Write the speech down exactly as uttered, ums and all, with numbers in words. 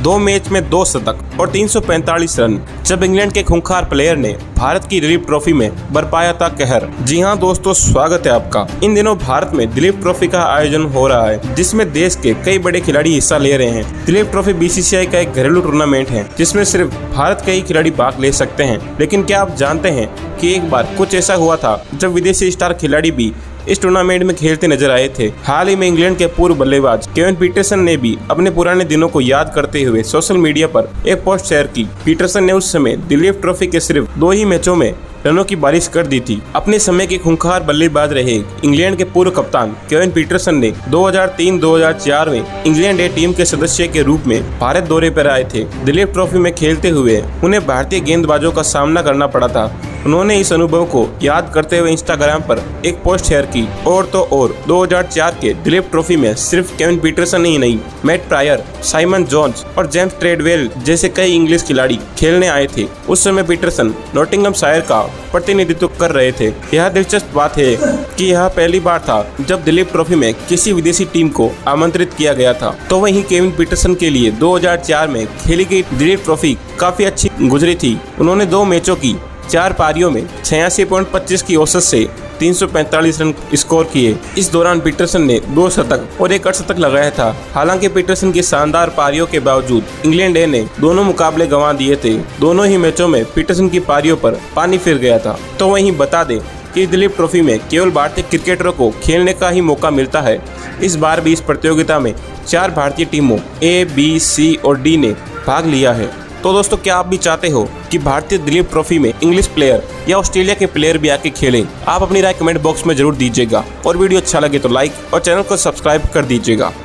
दो मैच में दो शतक और तीन सौ पैंतालीस रन जब इंग्लैंड के खूंखार प्लेयर ने भारत की दिलीप ट्रॉफी में बरपाया था कहर। जी हां दोस्तों, स्वागत है आपका। इन दिनों भारत में दिलीप ट्रॉफी का आयोजन हो रहा है, जिसमें देश के कई बड़े खिलाड़ी हिस्सा ले रहे हैं। दिलीप ट्रॉफी बीसीसीआई का एक घरेलू टूर्नामेंट है, जिसमें सिर्फ भारत के ही खिलाड़ी भाग ले सकते हैं। लेकिन क्या आप जानते हैं कि एक बार कुछ ऐसा हुआ था जब विदेशी स्टार खिलाड़ी भी इस टूर्नामेंट में खेलते नजर आए थे। हाल ही में इंग्लैंड के पूर्व बल्लेबाज केविन पीटरसन ने भी अपने पुराने दिनों को याद करते हुए सोशल मीडिया पर एक पोस्ट शेयर की। पीटरसन ने उस समय दिलीप ट्रॉफी के सिर्फ दो ही मैचों में रनों की बारिश कर दी थी। अपने समय के खूंखार बल्लेबाज रहे इंग्लैंड के पूर्व कप्तान केविन पीटरसन ने दो हज़ार तीन दो हज़ार चार में इंग्लैंड ए टीम के सदस्य के रूप में भारत दौरे पर आए थे। दिलीप ट्रॉफी में खेलते हुए उन्हें भारतीय गेंदबाजों का सामना करना पड़ा था। उन्होंने इस अनुभव को याद करते हुए इंस्टाग्राम पर एक पोस्ट शेयर की। और तो और दो हज़ार चार के दिलीप ट्रॉफी में सिर्फ केविन पीटरसन ही नहीं, मैट प्रायर, साइमन जोन्स और जेम्स ट्रेडवेल जैसे कई इंग्लिश खिलाड़ी खेलने आए थे। उस समय पीटरसन नॉटिंघमशायर का प्रतिनिधित्व कर रहे थे। यह दिलचस्प बात है कि यह पहली बार था जब दिलीप ट्रॉफी में किसी विदेशी टीम को आमंत्रित किया गया था। तो वहीं केविन पीटरसन के लिए दो हज़ार चार में खेली गई दिलीप ट्रॉफी काफी अच्छी गुजरी थी। उन्होंने दो मैचों की चार पारियों में छियासी पॉइंट पच्चीस की औसत से तीन सौ पैंतालीस रन स्कोर किए। इस दौरान पीटरसन ने दो शतक और एक अर्धशतक लगाया था। हालांकि पीटरसन की शानदार पारियों के बावजूद इंग्लैंड ए ने दोनों मुकाबले गंवा दिए थे। दोनों ही मैचों में पीटरसन की पारियों पर पानी फिर गया था। तो वहीं बता दें कि दिलीप ट्रॉफी में केवल भारतीय क्रिकेटरों को खेलने का ही मौका मिलता है। इस बार भी इस प्रतियोगिता में चार भारतीय टीमों ए, बी, सी और डी ने भाग लिया है। तो दोस्तों, क्या आप भी चाहते हो कि भारतीय दिलीप ट्रॉफी में इंग्लिश प्लेयर या ऑस्ट्रेलिया के प्लेयर भी आके खेलें? आप अपनी राय कमेंट बॉक्स में जरूर दीजिएगा और वीडियो अच्छा लगे तो लाइक और चैनल को सब्सक्राइब कर दीजिएगा।